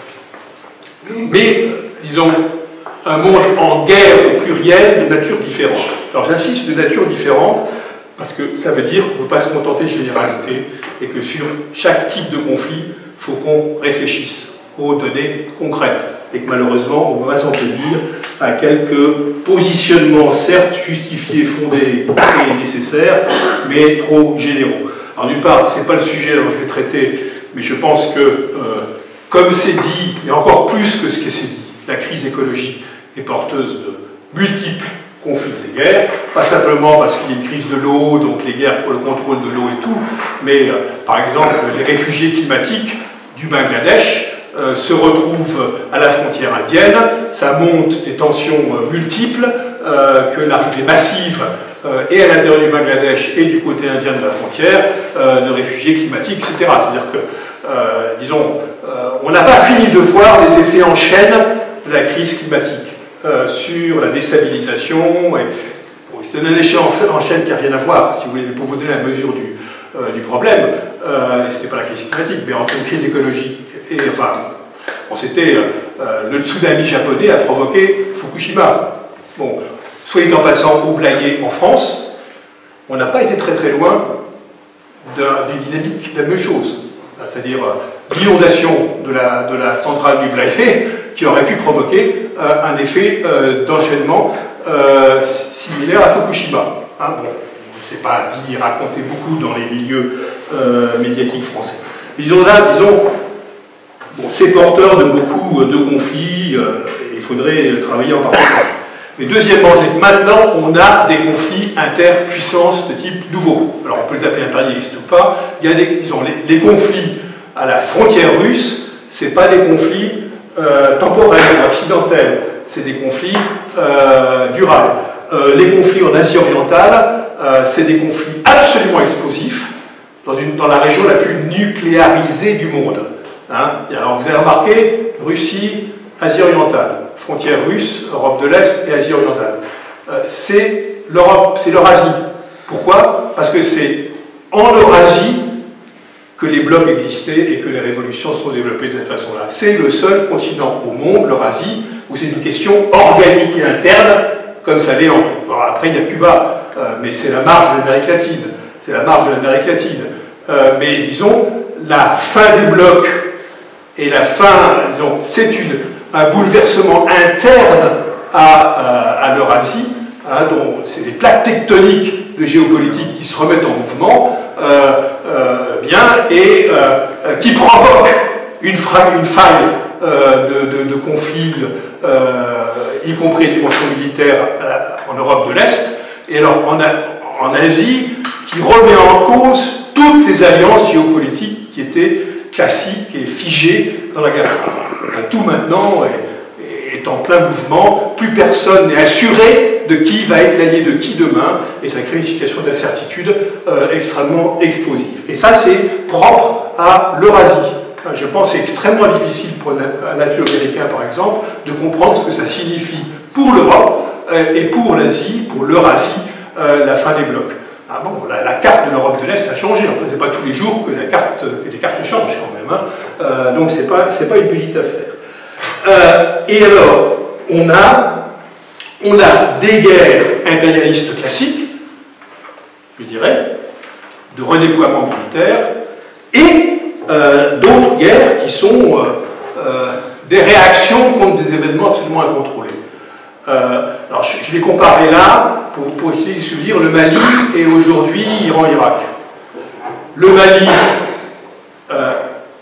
mais, disons, un monde en guerre au pluriel de nature différente. Alors j'insiste de nature différente, parce que ça veut dire qu'on ne peut pas se contenter de généralité, et que sur chaque type de conflit, il faut qu'on réfléchisse aux données concrètes, et que malheureusement, on ne peut pas s'en tenir à quelques positionnements, certes justifiés, fondés et nécessaires, mais trop généraux. Alors d'une part, ce n'est pas le sujet dont je vais traiter, mais je pense que, euh, comme c'est dit, et encore plus que ce que c'est dit, la crise écologique est porteuse de multiples conflits et guerres, pas simplement parce qu'il y a une crise de l'eau, donc les guerres pour le contrôle de l'eau et tout, mais euh, par exemple les réfugiés climatiques du Bangladesh euh, se retrouvent à la frontière indienne, ça monte des tensions euh, multiples, euh, que l'arrivée massive euh, et à l'intérieur du Bangladesh et du côté indien de la frontière, euh, de réfugiés climatiques, et cetera. C'est-à-dire que, euh, disons, euh, on n'a pas fini de voir les effets en chaîne de la crise climatique euh, sur la déstabilisation. Et, bon, je donne un échec en chaîne qui n'a rien à voir, si vous voulez, pour vous donner la mesure du, euh, du problème. Euh, ce n'est pas la crise climatique, mais entre une crise écologique et, enfin, bon, c'était euh, le tsunami japonais a provoqué Fukushima. Bon, soit dit en passant, au Blayais en France, on n'a pas été très très loin d'une dynamique de la même chose. C'est-à-dire euh, l'inondation de la, de la centrale du Blayais qui aurait pu provoquer euh, un effet euh, d'enchaînement euh, similaire à Fukushima. Hein, bon, je ne sais pas dit raconter beaucoup dans les milieux euh, médiatiques français. Mais disons là, disons, bon, c'est porteur de beaucoup de conflits, euh, et il faudrait travailler en particulier. Mais deuxièmement, c'est que maintenant, on a des conflits interpuissances de type nouveau. Alors, on peut les appeler impérialistes ou pas. Il y a des, disons, les, les conflits à la frontière russe, ce n'est pas des conflits euh, temporels ou accidentels, c'est des conflits euh, durables. Euh, les conflits en Asie orientale, euh, c'est des conflits absolument explosifs dans, une, dans la région la plus nucléarisée du monde. Hein. Et alors, vous avez remarqué, Russie, Asie orientale, frontière russe, Europe de l'Est et Asie orientale. Euh, c'est l'Europe, c'est l'Eurasie. Pourquoi? Parce que c'est en Eurasie que les blocs existaient et que les révolutions sont développées de cette façon-là. C'est le seul continent au monde, l'Eurasie, où c'est une question organique et interne, comme ça l'est entre... Alors après, il y a Cuba, euh, mais c'est la marge de l'Amérique latine. C'est la marge de l'Amérique latine. Euh, mais disons, la fin du bloc et la fin, disons, c'est une... un bouleversement interne à, à, à l'Eurasie, hein, dont c'est les plaques tectoniques de géopolitique qui se remettent en mouvement, euh, euh, bien, et euh, qui provoquent une, une faille euh, de, de, de conflits, euh, y compris des dimensions militaires en Europe de l'Est, et alors en, en Asie, qui remet en cause toutes les alliances géopolitiques qui étaient classiques et figées dans la guerre froide. Tout maintenant est, est en plein mouvement, plus personne n'est assuré de qui va être l'allié de qui demain, et ça crée une situation d'incertitude euh, extrêmement explosive. Et ça, c'est propre à l'Eurasie. Je pense que c'est extrêmement difficile pour un latino-américain, par exemple, de comprendre ce que ça signifie pour l'Europe euh, et pour l'Asie, pour l'Eurasie, euh, la fin des blocs. Ah bon, la, la carte de l'Europe de l'Est a changé. Enfin, c'est pas tous les jours que, la carte, que les cartes changent quand même. Hein. Euh, donc c'est pas, c'est pas une petite affaire. Euh, et alors, on a, on a des guerres impérialistes classiques, je dirais, de redéploiement militaire, et euh, d'autres guerres qui sont euh, euh, des réactions contre des événements absolument incontrôlés. Euh, alors je, je vais comparer là, pour, pour essayer de se dire, le Mali et aujourd'hui Iran-Irak. Le Mali, euh,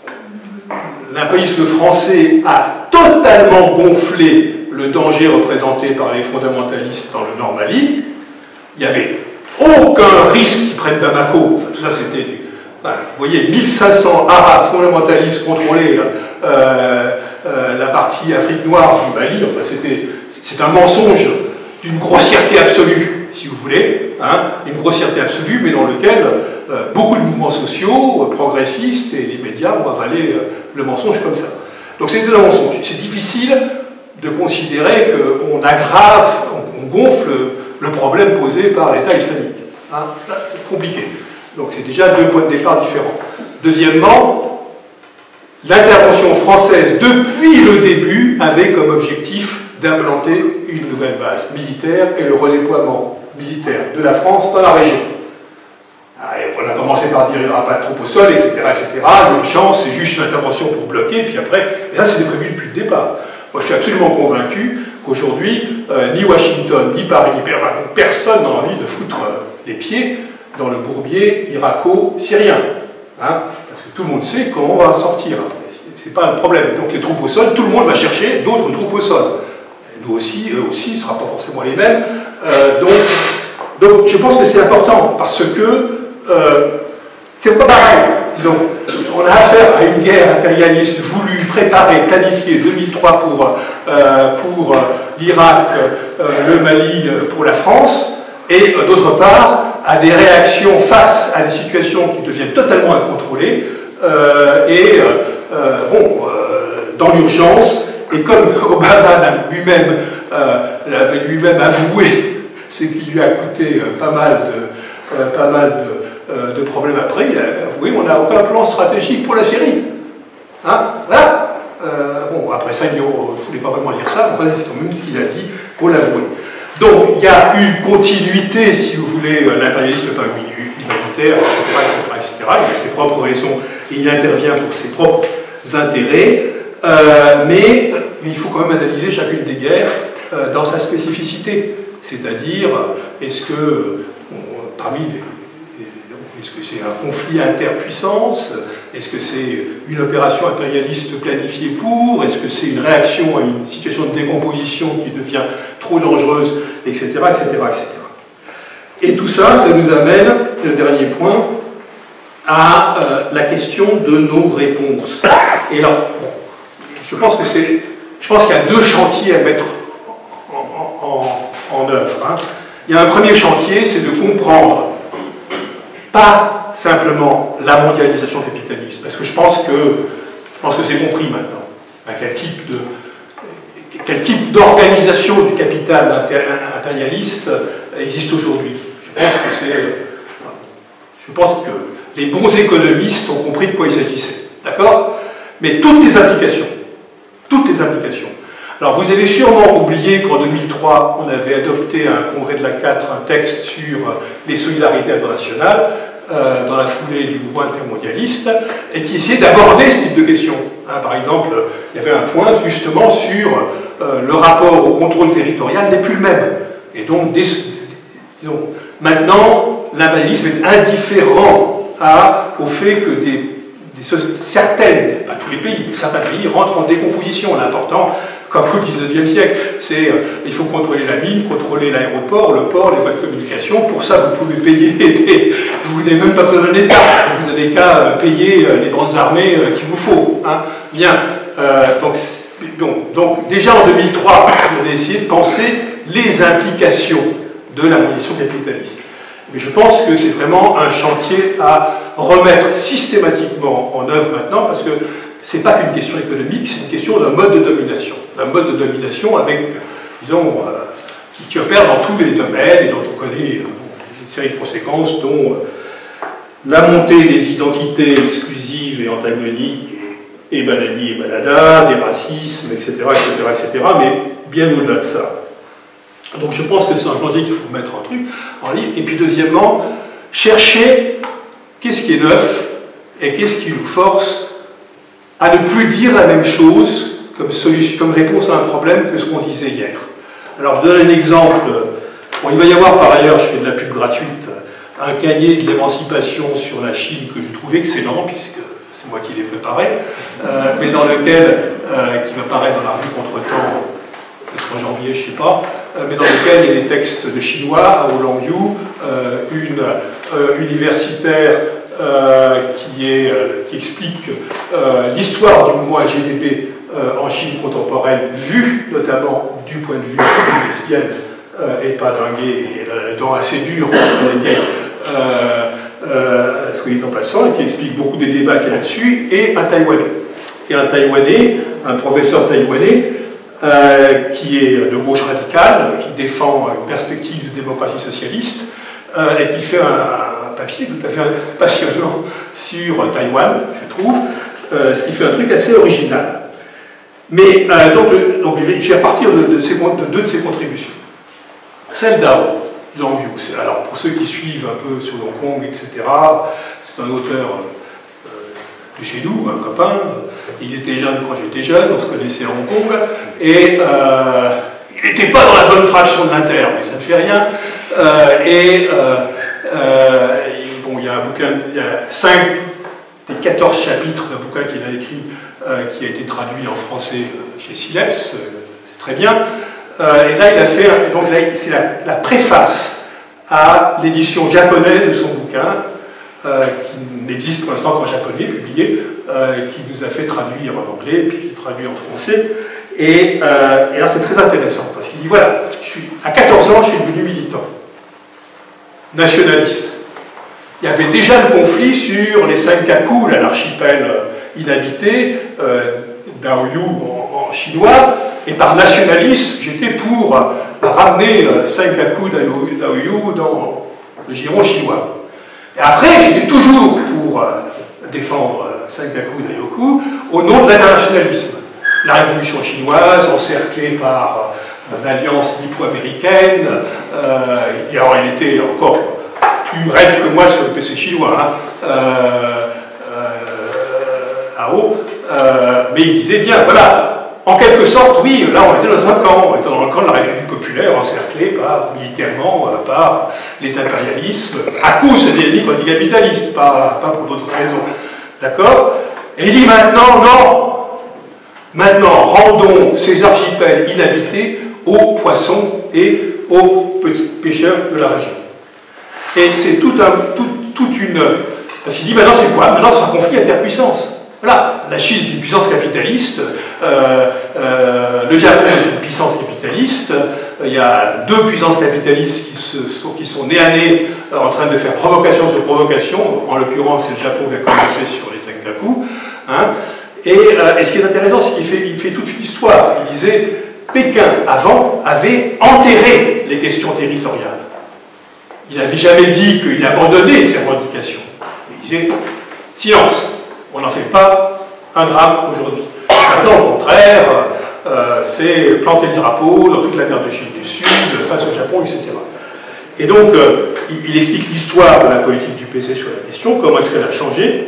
l'impérialisme français a totalement gonflé le danger représenté par les fondamentalistes dans le Nord Mali. Il n'y avait aucun risque qu'ils prennent Bamako. Enfin, tout ça, c'était... Enfin, vous voyez, mille cinq cents Arabes fondamentalistes contrôlaient euh, euh, la partie Afrique noire du Mali. Enfin, c'était... C'est un mensonge d'une grossièreté absolue, si vous voulez, hein, une grossièreté absolue, mais dans lequel euh, beaucoup de mouvements sociaux, euh, progressistes et les médias ont avalé euh, le mensonge comme ça. Donc c'était un mensonge. C'est difficile de considérer qu'on aggrave, on, on gonfle le problème posé par l'État islamique. Hein. C'est compliqué. Donc c'est déjà deux points de départ différents. Deuxièmement, l'intervention française, depuis le début, avait comme objectif d'implanter une nouvelle base militaire et le redéploiement militaire de la France dans la région. Et on a commencé par dire qu'il n'y aura pas de troupes au sol, et cetera, et cetera. L'urgence, c'est juste une intervention pour bloquer, puis après, et ça c'était prévu depuis le départ. Moi je suis absolument convaincu qu'aujourd'hui, euh, ni Washington, ni Paris, ni personne n'a envie de foutre euh, les pieds dans le bourbier irako-syrien. Hein, parce que tout le monde sait comment on va sortir après. C'est pas un problème. Donc les troupes au sol, tout le monde va chercher d'autres troupes au sol. Nous aussi, eux aussi, ce ne sera pas forcément les mêmes. Euh, donc, donc, je pense que c'est important, parce que euh, c'est pas pareil. Disons, on a affaire à une guerre impérialiste voulue, préparée, planifiée, deux mille trois pour, euh, pour l'Irak, euh, le Mali pour la France, et euh, d'autre part, à des réactions face à des situations qui deviennent totalement incontrôlées, euh, et euh, bon, euh, dans l'urgence, et comme Obama lui-même euh, l'avait lui-même avoué, ce qui lui a coûté euh, pas mal de, euh, pas mal de, euh, de problèmes après, il a avoué on n'a aucun plan stratégique pour la Syrie. Hein, voilà. Euh, bon, après ça, je ne voulais pas vraiment dire ça, mais enfin, c'est quand même ce qu'il a dit pour l'avouer. Donc, il y a une continuité, si vous voulez, l'impérialisme n'est pas humanitaire, et cetera, et cetera, et cetera. Il a ses propres raisons et il intervient pour ses propres intérêts, euh, mais il faut quand même analyser chacune des guerres euh, dans sa spécificité. C'est-à-dire, est-ce que, bon, parmi les est-ce que c'est un conflit interpuissance? Est-ce que c'est une opération impérialiste planifiée pour? Est-ce que c'est une réaction à une situation de décomposition qui devient trop dangereuse, et cetera, et cetera, et cetera. Et tout ça, ça nous amène, le dernier point, à euh, la question de nos réponses. Et là, bon, je pense que c'est, je pense qu'il y a deux chantiers à mettre en, en, en œuvre. Hein. Il y a un premier chantier, c'est de comprendre pas simplement la mondialisation capitaliste, parce que je pense que, je pense que c'est compris maintenant. À quel type de, quel type d'organisation du capital impérialiste existe aujourd'hui. Je pense que c'est, je pense que les bons économistes ont compris de quoi il s'agissait, d'accord? Mais toutes les implications, toutes les implications. Alors vous avez sûrement oublié qu'en deux mille trois, on avait adopté à un congrès de la quatre un texte sur les solidarités internationales, euh, dans la foulée du mouvement intermondialiste, et qui essayait d'aborder ce type de questions. Hein, par exemple, il y avait un point justement sur euh, le rapport au contrôle territorial n'est plus le même. Et donc, des, disons, maintenant, l'impérialisme est indifférent à, au fait que des, des, certaines, pas tous les pays, mais certains pays rentrent en décomposition. L'important, comme au dix-neuvième siècle, c'est euh, il faut contrôler la mine, contrôler l'aéroport, le port, les voies de communication. Pour ça, vous pouvez payer des, vous n'avez même pas besoin d'un État. Vous n'avez qu'à payer les grandes armées euh, qu'il vous faut. Hein. Bien. Euh, donc, donc, donc, déjà en deux mille trois, on avait essayé de penser les implications de la mondialisation capitaliste. Mais je pense que c'est vraiment un chantier à remettre systématiquement en œuvre maintenant, parce que ce n'est pas qu'une question économique, c'est une question d'un mode de domination. D'un mode de domination avec, disons, euh, qui, qui opère dans tous les domaines et dont on connaît euh, une série de conséquences, dont euh, la montée des identités exclusives et antagoniques, et, et banani et banada, des racismes, et cetera, et cetera, et cetera, mais bien au-delà de ça. Donc je pense que c'est un chantier qu'il faut mettre un truc en ligne. Et puis deuxièmement, chercher qu'est-ce qui est neuf et qu'est-ce qui nous force à ne plus dire la même chose comme, solution, comme réponse à un problème que ce qu'on disait hier. Alors je donne un exemple. Bon, il va y avoir par ailleurs, je fais de la pub gratuite, un cahier de l'émancipation sur la Chine que je trouve excellent, puisque c'est moi qui l'ai préparé, euh, mais dans lequel, euh, qui va paraître dans la revue Contretemps, peut-être en janvier, je ne sais pas, euh, mais dans lequel il y a des textes de chinois à Olang Yu, euh, une euh, universitaire euh, qui, est, euh, qui explique euh, l'histoire du mouvement L G B T euh, en Chine contemporaine, vue notamment du point de vue lesbienne euh, et pas d'un gay, et euh, dent assez dur contre les gays, euh, euh, soit dit en passant, et qui explique beaucoup des débats qu'il y a là-dessus, et un Taïwanais. Et un Taïwanais, un professeur taïwanais, Euh, qui est de gauche radicale, qui défend une perspective de démocratie socialiste, euh, et qui fait un, un papier tout à fait passionnant sur Taïwan, je trouve, euh, ce qui fait un truc assez original. Mais euh, donc, le, donc je vais repartir de, de, ces, de deux de ses contributions. Celle d'Ao, Long Yu. Alors pour ceux qui suivent un peu sur Hong Kong, et cetera, c'est un auteur euh, de chez nous, un copain. Il était jeune quand j'étais jeune, on se connaissait à Hong Kong, et euh, il n'était pas dans la bonne fraction de l'Inter, mais ça ne fait rien. Euh, et euh, euh, bon, il y a un bouquin, il y a cinq des quatorze chapitres d'un bouquin qu'il a écrit, euh, qui a été traduit en français chez Sileps, euh, c'est très bien. Euh, et là, il a fait, donc c'est la, la préface à l'édition japonaise de son bouquin, Euh, qui n'existe pour l'instant qu'en japonais, publié, euh, qui nous a fait traduire en anglais, puis qui traduit en français. Et, euh, et là, c'est très intéressant, parce qu'il dit, voilà, je suis, à quatorze ans, je suis devenu militant. nationaliste. Il y avait déjà le conflit sur les Senkaku, l'archipel inhabité euh, d'Aoyu en, en chinois, et par nationalisme, j'étais pour euh, ramener euh, Senkaku d'Aoyu dans le giron chinois. Et après, j'étais toujours pour euh, défendre euh, Senkaku d'Aoyu au nom de l'internationalisme. La révolution chinoise, encerclée par euh, une alliance nippo-américaine, euh, et alors il était encore plus raide que moi sur le P C chinois, hein, euh, euh, à haut, euh, mais il disait bien, voilà, en quelque sorte, oui, là on était dans un camp, on était dans le camp de la République populaire, encerclé par, militairement euh, par les impérialismes, à cause des ennemis anticapitalistes, pas, pas pour d'autres raisons. D'accord? Et il dit maintenant, non, maintenant rendons ces archipels inhabités aux poissons et aux petits pêcheurs de la région. Et c'est tout un, tout, toute une... Parce qu'il dit, maintenant c'est quoi? Maintenant c'est un conflit interpuissance. Voilà, la Chine est une puissance capitaliste, euh, euh, le Japon est une puissance capitaliste, il y a deux puissances capitalistes qui, se, sont, qui sont nez à nez euh, en train de faire provocation sur provocation, en l'occurrence c'est le Japon qui a commencé sur les Senkaku. Hein. Et, euh, et ce qui est intéressant, c'est qu'il fait, il fait toute une histoire. Il disait, Pékin, avant, avait enterré les questions territoriales. Il n'avait jamais dit qu'il abandonnait ses revendications. Il disait, silence, on n'en fait pas un drame aujourd'hui. Maintenant, au contraire, euh, c'est planter le drapeau dans toute la mer de Chine du Sud, face au Japon, et cetera. Et donc, euh, il, il explique l'histoire de la politique du P C sur la question, comment est-ce qu'elle a changé,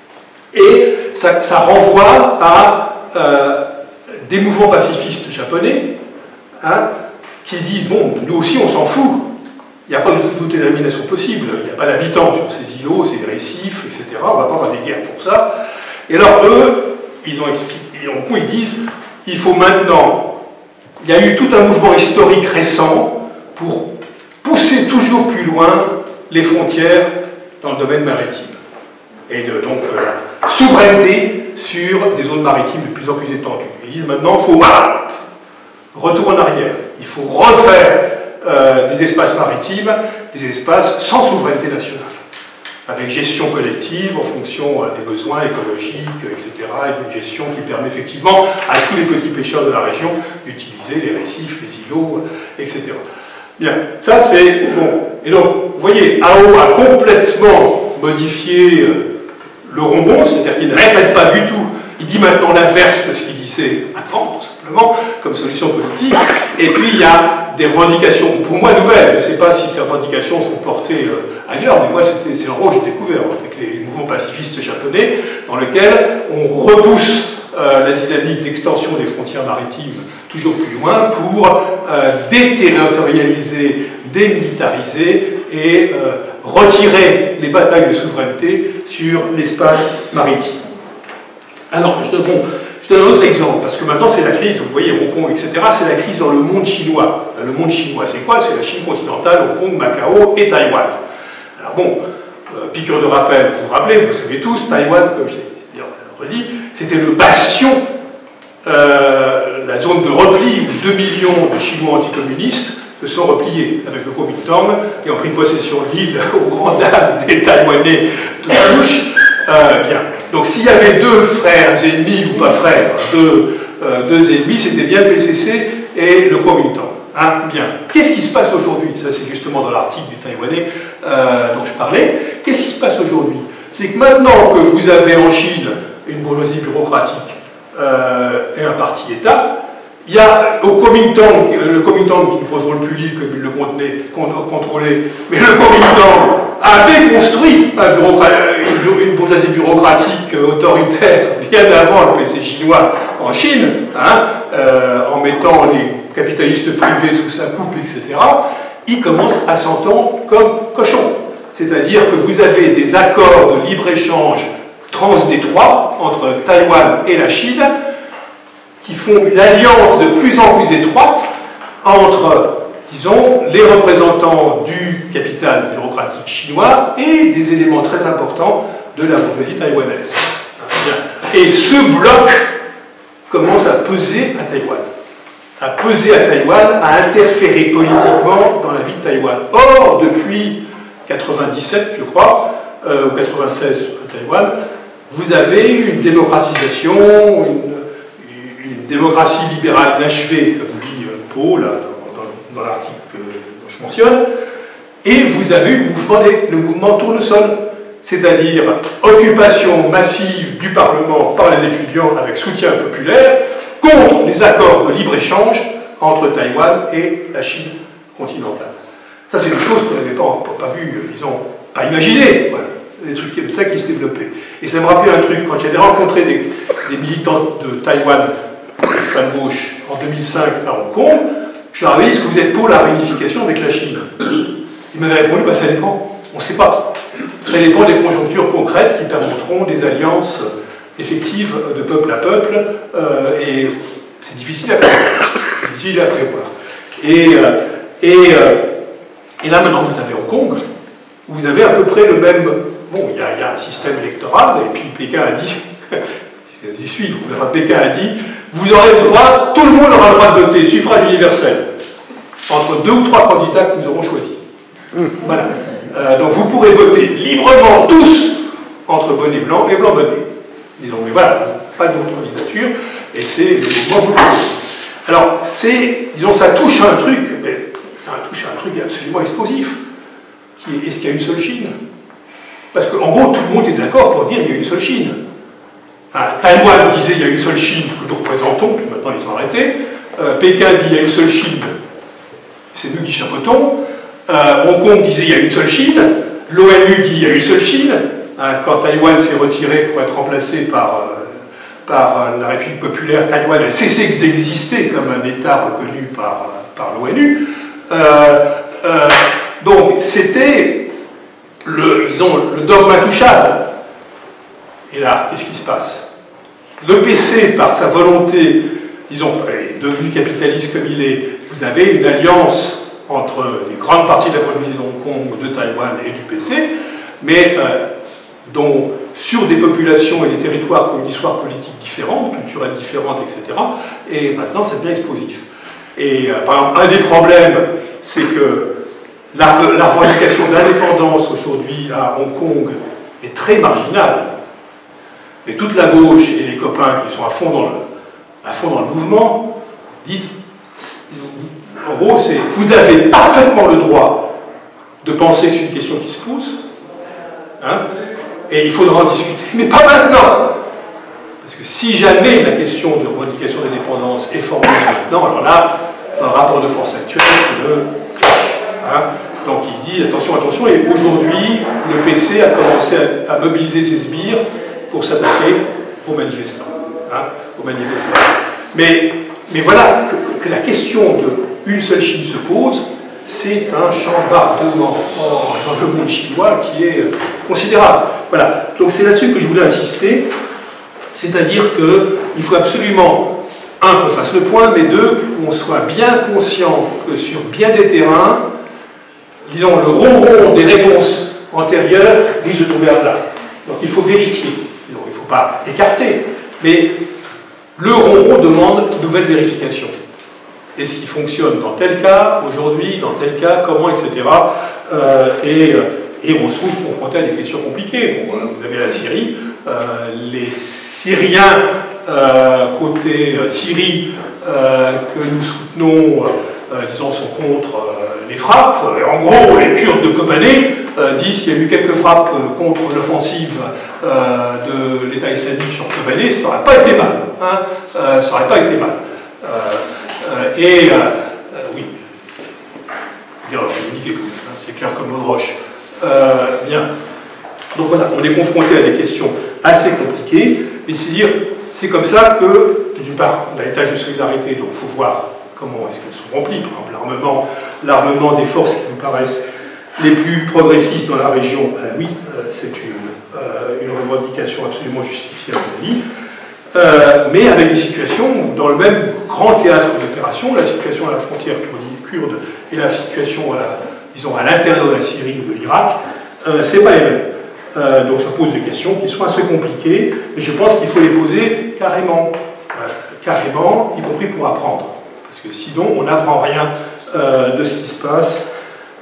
et ça, ça renvoie à euh, des mouvements pacifistes japonais, hein, qui disent, bon, nous aussi on s'en fout, il n'y a pas de toute détermination possible, il n'y a pas d'habitants sur ces îlots, ces récifs, et cetera. On ne va pas avoir des guerres pour ça. Et alors eux, ils ont expliqué, en gros, ils disent, il faut maintenant, il y a eu tout un mouvement historique récent pour pousser toujours plus loin les frontières dans le domaine maritime. Et de, donc euh, la souveraineté sur des zones maritimes de plus en plus étendues. Ils disent maintenant, il faut ah, retour en arrière, il faut refaire Euh, des espaces maritimes, des espaces sans souveraineté nationale, avec gestion collective en fonction euh, des besoins écologiques, et cetera, et une gestion qui permet effectivement à tous les petits pêcheurs de la région d'utiliser les récifs, les îlots, et cetera. Bien, ça c'est bon. Et donc, vous voyez, A O a complètement modifié euh, le ronron, c'est-à-dire qu'il ne répète pas du tout, il dit maintenant l'inverse de ce qu'il disait avant, tout simplement, comme solution politique, et puis il y a des revendications, pour moi nouvelles, je ne sais pas si ces revendications sont portées euh, ailleurs, mais moi c'est le rôle que j'ai découvert avec les mouvements pacifistes japonais, dans lequel on repousse euh, la dynamique d'extension des frontières maritimes toujours plus loin pour euh, déterritorialiser, démilitariser et euh, retirer les batailles de souveraineté sur l'espace maritime. Alors, je te, bon, je te donne un autre exemple, parce que maintenant c'est la crise, vous voyez, Hong Kong, et cetera, c'est la crise dans le monde chinois. Le monde chinois, c'est quoi? C'est la Chine continentale, Hong Kong, Macao et Taïwan. Alors bon, euh, piqûre de rappel, vous vous rappelez, vous savez tous, Taïwan, comme je l'ai redit, c'était le bastion, euh, la zone de repli où deux millions de Chinois anticommunistes se sont repliés avec le Kuomintang et ont pris possession de l'île aux grandes dames des Taïwanais de souche. Euh, bien. Donc s'il y avait deux frères ennemis, ou pas frères, deux, euh, deux ennemis, c'était bien le P C C et le Kuomintang. Hein, bien. Qu'est-ce qui se passe aujourd'hui? Ça c'est justement dans l'article du Taïwanais euh, dont je parlais. Qu'est-ce qui se passe aujourd'hui? C'est que maintenant que vous avez en Chine une bourgeoisie bureaucratique euh, et un parti État, il y a au Kuomintang, le Kuomintang qui ne pose le plus libre comme il le contenait, contrôlait, mais le Kuomintang avait construit un une bourgeoisie bureaucratique autoritaire bien avant le P C chinois en Chine, hein, euh, en mettant les capitalistes privés sous sa coupe, et cetera. Il commence à s'entendre comme cochon. C'est-à-dire que vous avez des accords de libre-échange transdétroits entre Taïwan et la Chine, qui font une alliance de plus en plus étroite entre, disons, les représentants du capital bureaucratique chinois et des éléments très importants de la bourgeoisie taïwanaise. Et ce bloc commence à peser à Taïwan, à peser à Taïwan, à interférer politiquement dans la vie de Taïwan. Or, depuis quatre-vingt-dix-sept, je crois, euh, ou quatre-vingt-seize à Taïwan, vous avez une démocratisation, une, une démocratie libérale inachevée, comme dit euh, Pau, là, dans, dans, dans l'article que je mentionne, et vous avez le mouvement, des, le mouvement tournesol, c'est-à-dire occupation massive du Parlement par les étudiants avec soutien populaire contre les accords de libre-échange entre Taïwan et la Chine continentale. Ça, c'est des choses qu'on n'avait pas, pas, pas vues, disons, pas imaginées, voilà, des trucs comme ça qui se développaient. Et ça me rappelait un truc, quand j'avais rencontré des, des militants de Taïwan d'extrême gauche en deux mille cinq à Hong Kong, je leur avais dit, est-ce que vous êtes pour la réunification avec la Chine? Ils m'avaient répondu, bah, ça dépend, on ne sait pas. Ça dépend des conjonctures concrètes qui permettront des alliances effectives de peuple à peuple, euh, et c'est difficile à prévoir. C'est difficile à prévoir. Et, euh, et, euh, et là, maintenant, vous avez Hong Kong, où vous avez à peu près le même... Bon, il y, y a un système électoral, et puis Pékin a dit, j'y suis, enfin, Pékin a dit, vous aurez le droit, tout le monde aura le droit de voter, suffrage universel, entre deux ou trois candidats que nous aurons choisis. Voilà. Euh, donc vous pourrez voter librement tous entre bonnet blanc et blanc bonnet. Disons, mais voilà, pas d'autre candidature, et c'est le mouvement populaire. Alors, c'est, disons, ça touche à un truc, mais ça touche à un truc absolument explosif, qui est, est-ce qu'il y a une seule Chine? Parce qu'en gros, tout le monde est d'accord pour dire qu'il y a une seule Chine. Hein, Taïwan disait qu'il y a une seule Chine que nous représentons, puis maintenant ils ont arrêté. Euh, Pékin dit qu'il y a une seule Chine, c'est nous qui chapeautons. Euh, Hong Kong disait qu'il y a une seule Chine. L'ONU dit qu'il y a une seule Chine. Hein, quand Taïwan s'est retiré pour être remplacé par, euh, par euh, la République populaire, Taïwan a cessé d'exister comme un État reconnu par, par l'ONU. Euh, euh, donc c'était le, disons, le dogme intouchable. Et là, qu'est-ce qui se passe? Le P C, par sa volonté, disons, est devenu capitaliste comme il est. Vous avez une alliance entre des grandes parties de la bourgeoisie de Hong Kong, de Taïwan et du P C, mais euh, dont, sur des populations et des territoires qui ont une histoire politique différente, culturelle différente, et cetera. Et maintenant, ça devient explosif. Et euh, par exemple, un des problèmes, c'est que la, la revendication d'indépendance aujourd'hui à Hong Kong est très marginale. Et toute la gauche et les copains qui sont à fond dans le, à fond dans le mouvement disent, en gros, c'est vous avez parfaitement le droit de penser que c'est une question qui se pose, hein, et il faudra en discuter, mais pas maintenant. Parce que si jamais la question de revendication d'indépendance est formulée maintenant, alors là, dans le rapport de force actuel, c'est le clash. Hein. Donc il dit, attention, attention, et aujourd'hui, le P C a commencé à, à mobiliser ses sbires pour s'attaquer aux manifestants. Hein, aux manifestants. Mais, mais voilà, que, que la question d'une seule Chine se pose, c'est un chambardement dans le monde chinois qui est considérable. Voilà, donc c'est là-dessus que je voulais insister, c'est-à-dire qu'il faut absolument, un, qu'on fasse le point, mais deux, qu'on soit bien conscient que sur bien des terrains, disons, le ronron des réponses antérieures risque de tomber à plat. Donc il faut vérifier. Donc, il ne faut pas écarter, mais le ronron demande une nouvelle vérification. Est-ce qu'il fonctionne dans tel cas, aujourd'hui, dans tel cas, comment, et cetera. Euh, et, et on se trouve confronté à des questions compliquées. Bon, vous avez la Syrie, euh, les Syriens, euh, côté euh, Syrie, euh, que nous soutenons, euh, disons, sont contre euh, les frappes. En gros, les Kurdes de Kobané euh, disent qu'il y a eu quelques frappes euh, contre l'offensive euh, de l'État islamique sur Kobané, ça n'aurait pas été mal. Hein, euh, ça n'aurait pas été mal. Euh, euh, et, euh, euh, oui, c'est clair comme l'eau de roche. Euh, bien. Donc voilà, on est confronté à des questions assez compliquées, mais c'est dire, c'est comme ça que, d'une part, on a l'étage de solidarité, donc il faut voir comment est-ce qu'elles sont remplies. Par exemple, l'armement, l'armement des forces qui nous paraissent les plus progressistes dans la région, euh, oui, euh, c'est une, euh, une revendication absolument justifiée à mon avis. Euh, mais avec des situations dans le même grand théâtre d'opération, la situation à la frontière kurde et la situation à la, disons, à l'intérieur de la Syrie ou de l'Irak, euh, c'est pas les mêmes. Euh, donc ça pose des questions qui sont assez compliquées, mais je pense qu'il faut les poser carrément, euh, carrément, y compris pour apprendre. Parce que sinon, on n'apprend rien euh, de ce qui se passe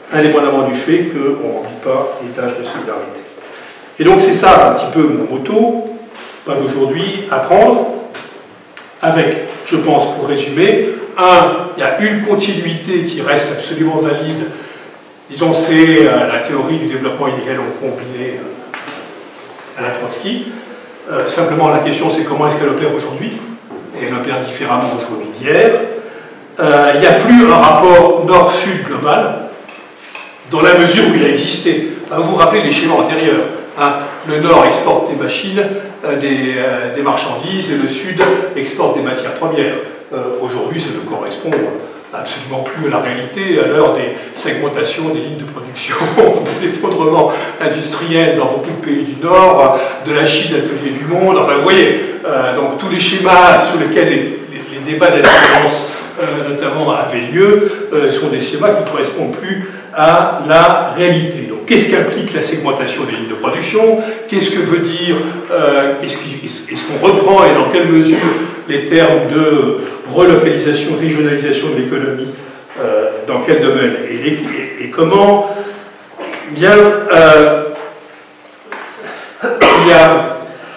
indépendamment du fait qu'on ne remplit pas les tâches de solidarité. Et donc c'est ça un petit peu mon motto, pas d'aujourd'hui, apprendre, avec, je pense, pour résumer, un, il y a une continuité qui reste absolument valide. Disons, c'est euh, la théorie du développement inégal combiné euh, à la Trotsky. Euh, simplement, la question, c'est comment est-ce qu'elle opère aujourd'hui? Et elle opère différemment aujourd'hui d'hier. Euh, il n'y a plus un rapport nord-sud global, dans la mesure où il a existé. Vous vous rappelez les schémas antérieurs. Hein, le nord exporte des machines, euh, des, euh, des marchandises, et le sud exporte des matières premières. Euh, aujourd'hui, ça ne correspond absolument plus à la réalité, à l'heure des segmentations des lignes de production, de l'effondrement industriel dans beaucoup de pays du Nord, de la Chine atelier du monde, enfin vous voyez, euh, donc tous les schémas sur lesquels les, les, les débats d'indépendance euh, notamment avaient lieu, euh, sont des schémas qui ne correspondent plus à la réalité. Donc qu'est-ce qu'implique la segmentation des lignes de production? Qu'est-ce que veut dire, euh, est-ce qu'on reprend et dans quelle mesure les termes de relocalisation, régionalisation de l'économie, euh, dans quel domaine et, et, et comment bien euh, il y a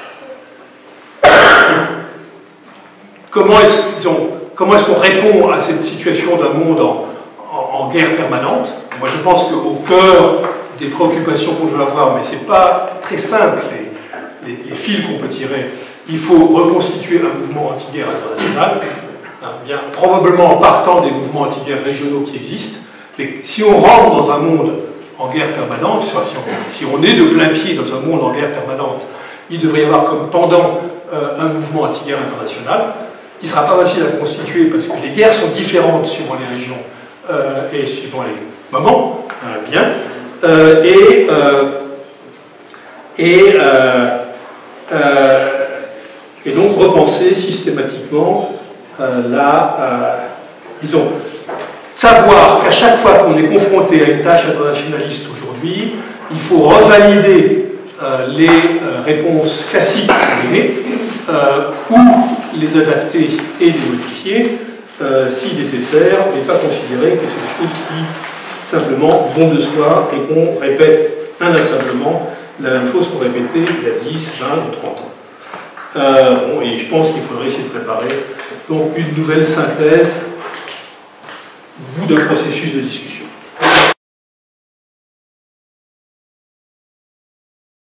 comment est-ce comment est-ce qu'on répond à cette situation d'un monde en, en, en guerre permanente? Moi je pense qu'au cœur des préoccupations qu'on doit avoir, mais c'est pas très simple les, les, les fils qu'on peut tirer, il faut reconstituer un mouvement anti-guerre international. Hein, bien, probablement en partant des mouvements anti-guerre régionaux qui existent, mais si on rentre dans un monde en guerre permanente, soit si, on, si on est de plein pied dans un monde en guerre permanente, il devrait y avoir comme pendant euh, un mouvement anti-guerre international, qui ne sera pas facile à constituer parce que les guerres sont différentes suivant les régions euh, et suivant les moments, hein, bien, euh, et, euh, et, euh, euh, et donc repenser systématiquement Euh, là, euh, disons, savoir qu'à chaque fois qu'on est confronté à une tâche internationaliste aujourd'hui, il faut revalider euh, les euh, réponses classiques données, euh, ou les adapter et les modifier, euh, si nécessaire, mais pas considérer que c'est des choses qui simplement vont de soi et qu'on répète inlassablement la même chose qu'on répétait il y a dix, vingt ou trente ans. Euh, bon, et je pense qu'il faudrait essayer de préparer donc une nouvelle synthèse au bout d'un processus de discussion.